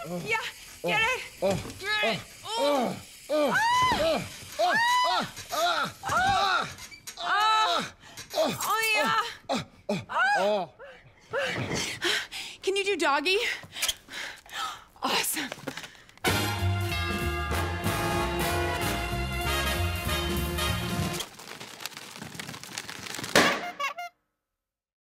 Yeah, get it. Get it. Oh, yeah. Can you do doggy? Awesome.